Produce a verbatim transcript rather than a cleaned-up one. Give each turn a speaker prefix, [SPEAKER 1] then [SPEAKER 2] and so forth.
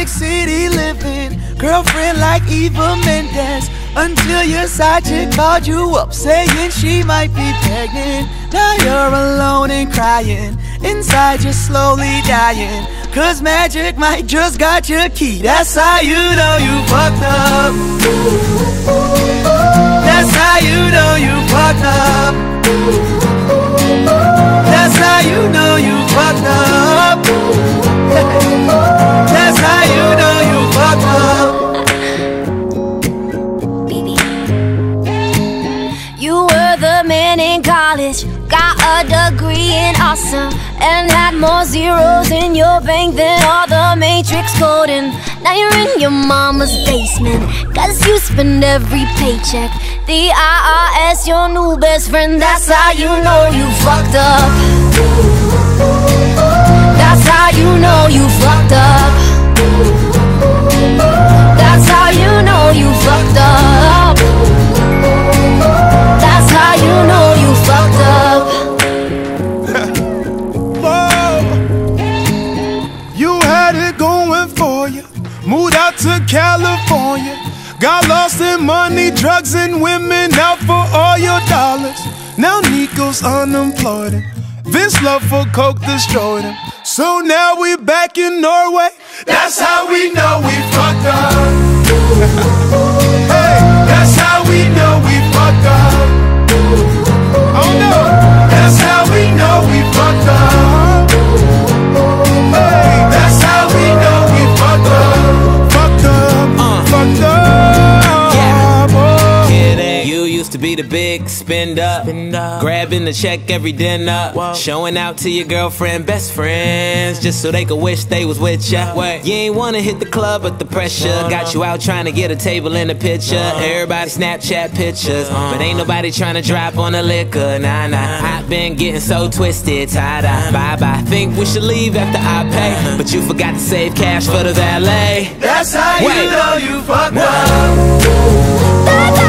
[SPEAKER 1] big city living, girlfriend like Eva Mendes, until your side chick called you up saying she might be pregnant. Now you're alone and crying, inside you're slowly dying, cause Magic Mike just got your key. That's how you know you fucked up. That's how you know you fucked up. That's how you know you fucked up. That's how you know you fucked up.
[SPEAKER 2] B B. You were the man in college, got a degree in awesome, and had more zeros in your bank than all the Matrix coding. Now you're in your mama's basement, cause you spend every paycheck. The I R S, your new best friend. That's how you know you fucked up. That's how you know you fucked up. That's how you know you fucked up. That's how you know you fucked up.
[SPEAKER 3] Whoa. You had it going for you, moved out to California, got lost in money, drugs, and women, out for all your dollars. Now Nico's unemployed him, Vince love for coke destroyed him. So now we back in Norway. That's how we know we fucked up. Hey, that's how we know we fucked up. Oh no, that's how we know we fucked up. Hey, that's how we know we fucked up. Fucked up, uh, fucked up.
[SPEAKER 4] Yeah. Oh. Kidding. You used to be the big spend up, spend up. Grabbing the check every dinner. Whoa. Showing out to your girlfriend, best friends, just so they could wish they was with ya. Wait. You ain't wanna hit the club, but the pressure no, got no. you out trying to get a table in the picture. No. Everybody Snapchat pictures, no. but ain't nobody trying to drop on the liquor. Nah, nah. I've been getting so twisted, tied up. Bye bye. Think we should leave after I pay, but you forgot to save cash for the valet.
[SPEAKER 1] That's how
[SPEAKER 4] Wait.
[SPEAKER 1] you know you fucked up.